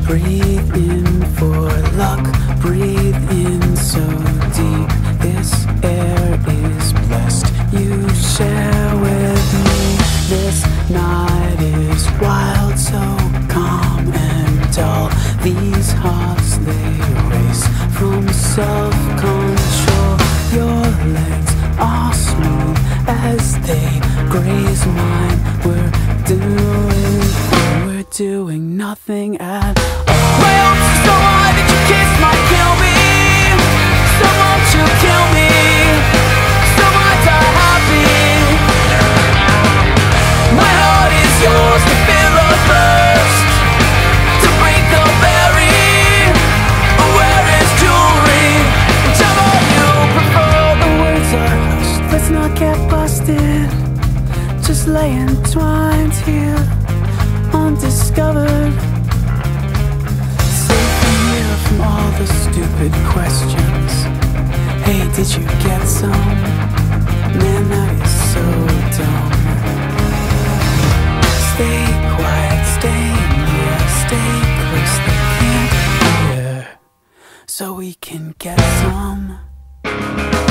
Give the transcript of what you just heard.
Breathe in for luck, breathe in so deep. This air is blessed, you share with me. This night is wild, so calm and dull. These hearts, they race from self-control. Your legs are smooth as they graze mine. We're doing nothing at all. My hopes are so high that your kiss might kill me. So won't you kill me? So I die happy. My heart is yours to fill or burst, to break the berry. Where is jewelry? Whichever you prefer. The words are hushed, let's not get busted. Just lay entwined here, undiscovered. Safe from here from all the stupid questions. Hey, did you get some? Man, that is so dumb. Stay quiet, stay near, stay close, they can't hear, so we can get some.